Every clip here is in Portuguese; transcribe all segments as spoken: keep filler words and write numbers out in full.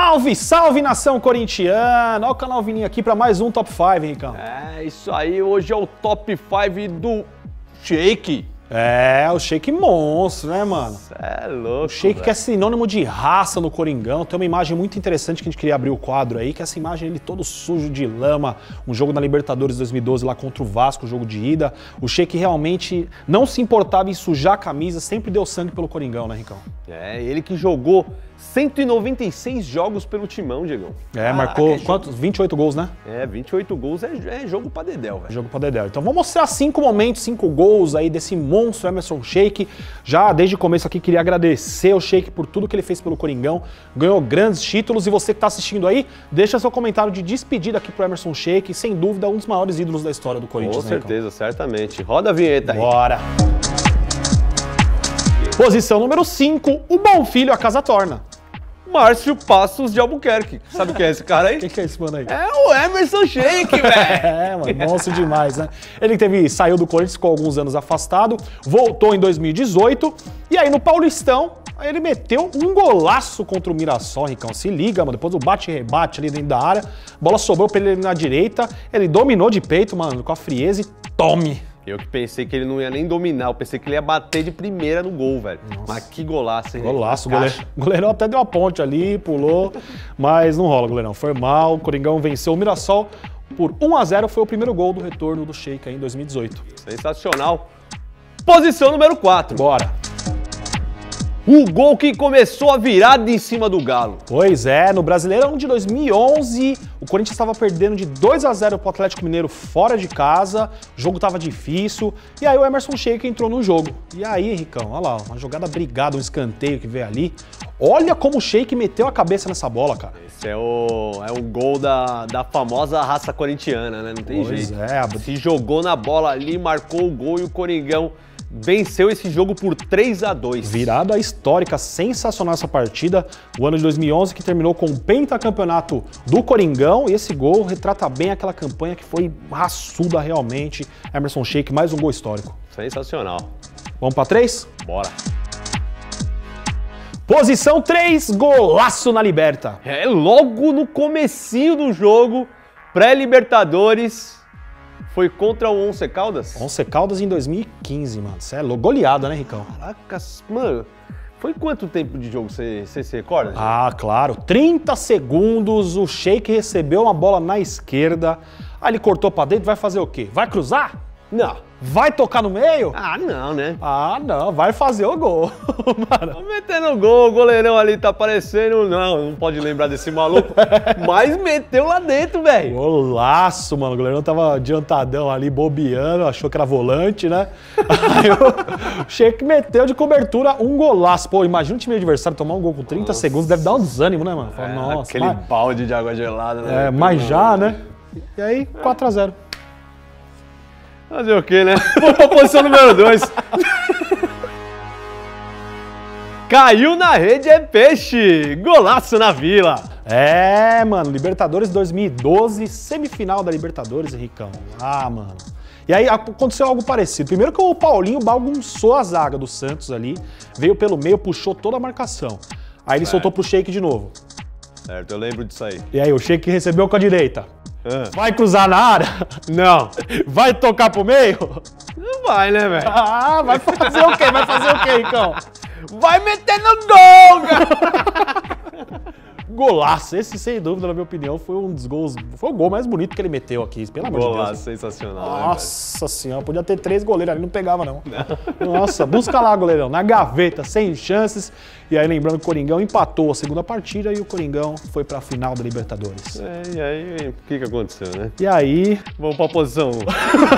Salve, salve nação corintiana! Olha o canal Vininho aqui para mais um Top cinco, Ricão. É, isso aí, hoje é o Top cinco do Sheik. É, o Sheik monstro, né, mano? Cê é louco, O Sheik velho. que é sinônimo de raça no Coringão. Tem uma imagem muito interessante que a gente queria abrir o quadro aí, que é essa imagem ele todo sujo de lama, um jogo na Libertadores dois mil e doze lá contra o Vasco, jogo de ida. O Sheik realmente não se importava em sujar a camisa, sempre deu sangue pelo Coringão, né, Ricão? É, ele que jogou cento e noventa e seis jogos pelo Timão, Diegão. É, Ah, marcou é quantos? vinte e oito gols, né? É, vinte e oito gols é, é jogo pra dedéu, velho. Jogo pra Dedéu. Então vamos mostrar cinco momentos, cinco gols aí desse monstro Emerson Sheik. Já desde o começo aqui queria agradecer ao Sheik por tudo que ele fez pelo Coringão. Ganhou grandes títulos e você que tá assistindo aí, deixa seu comentário de despedida aqui pro Emerson Sheik. Sem dúvida, um dos maiores ídolos da história do Corinthians. Com né, certeza, certamente. Roda a vinheta aí. Bora! Posição número cinco, o bom filho a casa torna. Márcio Passos de Albuquerque. Sabe quem é esse cara aí? Quem que é esse mano aí? É o Emerson Sheik, velho. É, mano, monstro demais, né? Ele teve, saiu do Corinthians, ficou alguns anos afastado, voltou em dois mil e dezoito, e aí no Paulistão, aí ele meteu um golaço contra o Mirassol, Ricão. Se liga, mano, depois do bate-rebate ali dentro da área, a bola sobrou pra ele na direita, ele dominou de peito, mano, com a frieza e tome! Eu que pensei que ele não ia nem dominar, eu pensei que ele ia bater de primeira no gol, velho. Mas que golaço, hein? Golaço, o Caixa. goleiro, o goleirão até deu uma ponte ali, pulou, mas não rola, goleirão. Foi mal, o Coringão venceu o Mirassol por um a zero, foi o primeiro gol do retorno do Sheik aí em dois mil e dezoito. Sensacional. Posição número quatro. Bora! O gol que começou a virada em cima do Galo. Pois é, no Brasileirão de dois mil e onze, o Corinthians estava perdendo de dois a zero para o Atlético Mineiro fora de casa, o jogo estava difícil, e aí o Emerson Sheik entrou no jogo. E aí, Ricão, olha lá, uma jogada brigada, um escanteio que veio ali. Olha como o Sheik meteu a cabeça nessa bola, cara. Esse é o, é o gol da, da famosa raça corintiana, né? Não tem Pois jeito. é, a- Se jogou na bola ali, marcou o gol e o Coringão venceu esse jogo por três a dois. Virada histórica, sensacional essa partida. O ano de dois mil e onze que terminou com o pentacampeonato do Coringão. E esse gol retrata bem aquela campanha que foi raçuda realmente. Emerson Sheik, mais um gol histórico. Sensacional. Vamos para três? Bora. Posição três, golaço na Liberta. É logo no comecinho do jogo, pré-Libertadores, foi contra o Once Caldas. Once Caldas em dois mil e quinze, mano. Cê é louco. Goleada, né, Ricão? Caracas, mano, foi quanto tempo de jogo você se recorda? gente? Ah, claro. trinta segundos, o Sheik recebeu uma bola na esquerda, aí ele cortou pra dentro, vai fazer o quê? Vai cruzar? Não. Vai tocar no meio? Ah, não, né? Ah, não, vai fazer o gol. Mano. Tô metendo gol, o goleirão ali tá aparecendo. Não, não pode lembrar desse maluco. Mas meteu lá dentro, velho. Golaço, mano. O goleirão tava adiantadão ali, bobeando, achou que era volante, né? Aí o Sheik meteu de cobertura um golaço. Pô, imagina o time adversário tomar um gol com trinta Nossa. segundos, deve dar um desânimo, né, mano? Fala, É, nossa, aquele mas, balde de água gelada, né? é, mas já, né? E aí, quatro a zero. Fazer o quê, né? Vamos pra posição número dois. Caiu na rede é peixe. Golaço na Vila. É, mano, Libertadores dois mil e doze, semifinal da Libertadores, Ricão. Ah, mano. E aí aconteceu algo parecido. Primeiro que o Paulinho bagunçou a zaga do Santos ali, veio pelo meio, puxou toda a marcação. Aí ele É. soltou pro Sheik de novo. Certo, eu lembro disso aí. E aí o Sheik recebeu com a direita. Ah. Vai cruzar na área? Não. Vai tocar pro meio? Não vai, né, velho? Ah, vai fazer o quê? Vai fazer o quê, Ricão? Vai meter no gol, cara! Golaço. Esse, sem dúvida, na minha opinião, foi um dos gols... Foi o gol mais bonito que ele meteu aqui, pelo amor de Deus. Golaço, sensacional, né, Nossa senhora, podia ter três goleiros ali, não pegava não. Nossa, busca lá, goleirão, na gaveta, sem chances. E aí, lembrando que o Coringão empatou a segunda partida e o Coringão foi pra final da Libertadores. velho? É, e aí, o que que aconteceu, né? E aí, Vamos pra posição um.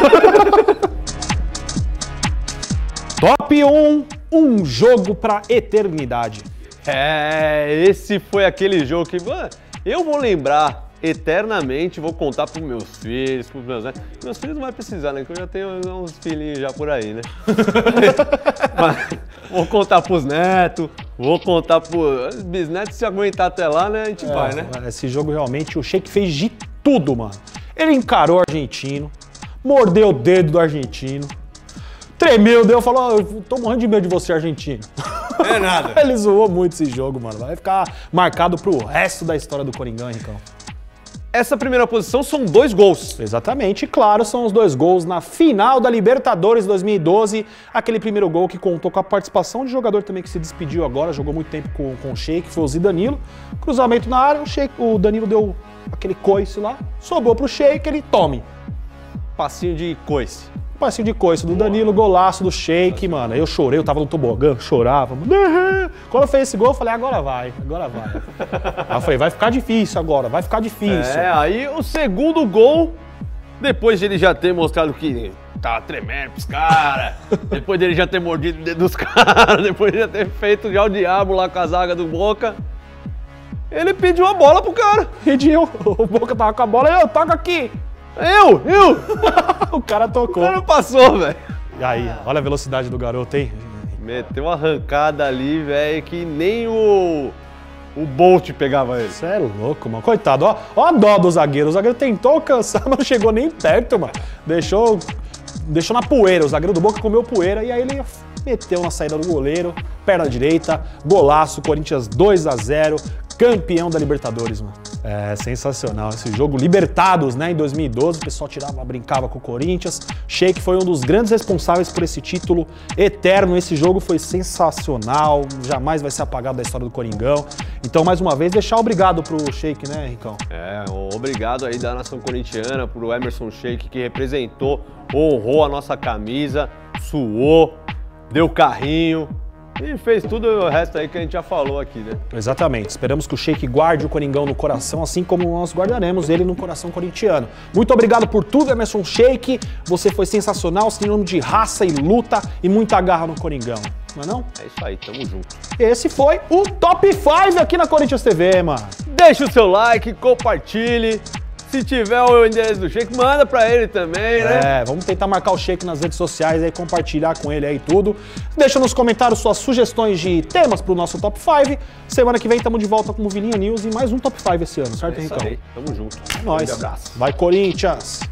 top um, um jogo pra eternidade. É, esse foi aquele jogo que, mano, eu vou lembrar eternamente, vou contar pros meus filhos, pros meus netos. Meus filhos não vai precisar, né? Que eu já tenho uns filhinhos já por aí, né? Mas vou contar pros netos, vou contar pros bisnetos, se aguentar até lá, né? A gente vai, né? É, esse jogo realmente, o Sheik fez de tudo, mano. Ele encarou o argentino, mordeu o dedo do argentino, tremeu, deu, falou, oh, eu tô morrendo de medo de você, argentino. É nada. Ele zoou muito esse jogo, mano. Vai ficar marcado pro resto da história do Coringão, Henricão. Essa primeira posição são dois gols. Exatamente, e claro, são os dois gols na final da Libertadores dois mil e doze. Aquele primeiro gol que contou com a participação de jogador também que se despediu agora, jogou muito tempo com, com o Sheik, foi o Zidanilo. Cruzamento na área, o, Sheik, o Danilo deu aquele coice lá, sobrou pro Sheik, ele tome. Passinho de coice. Passinho de coice do Danilo, golaço do Sheik, mano. Eu chorei, eu tava no tobogã, chorava. Mano. Quando eu fiz esse gol, eu falei, agora vai, agora vai. Aí eu falei, vai ficar difícil agora, vai ficar difícil. É, aí o segundo gol, depois de ele já ter mostrado que tava tremendo pros caras, depois dele já ter mordido o dedo dos caras, depois de já ter feito já o diabo lá com a zaga do Boca, ele pediu a bola pro cara. Pediu, o Boca tava com a bola, eu toco aqui. Eu, eu! O cara tocou. O cara passou, velho. E aí, olha a velocidade do garoto, hein? Meteu uma arrancada ali, velho, que nem o, o Bolt pegava ele. Você é louco, mano. Coitado, ó, ó a dó do zagueiro. O zagueiro tentou alcançar, mas não chegou nem perto, mano. Deixou, deixou na poeira. O zagueiro do Boca comeu poeira e aí ele meteu na saída do goleiro, perna direita, golaço, Corinthians dois a zero, campeão da Libertadores, mano. É sensacional esse jogo. Libertados, né, em dois mil e doze, o pessoal tirava, brincava com o Corinthians. Sheik foi um dos grandes responsáveis por esse título eterno. Esse jogo foi sensacional, jamais vai ser apagado da história do Coringão. Então, mais uma vez, deixar obrigado pro Sheik, né, Ricão? É, obrigado aí da nação corintiana, pro Emerson Sheik, que representou, honrou a nossa camisa, suou, deu carrinho. E fez tudo o resto aí que a gente já falou aqui, né? Exatamente. Esperamos que o Sheik guarde o Coringão no coração, assim como nós guardaremos ele no coração corintiano. Muito obrigado por tudo, Emerson Sheik. Você foi sensacional, sinônimo de raça e luta e muita garra no Coringão. Não é não? É isso aí, tamo junto. Esse foi o Top cinco aqui na Corinthians T V, mano. Deixa o seu like, compartilhe. Se tiver o endereço do Sheik, manda pra ele também, né? É, vamos tentar marcar o Sheik nas redes sociais aí, compartilhar com ele aí tudo. Deixa nos comentários suas sugestões de temas pro nosso Top cinco. Semana que vem estamos de volta com o Vilinha News e mais um Top cinco esse ano, certo, É isso Ricão? aí, tamo junto. É nóis. Um grande abraço. Vai, Corinthians!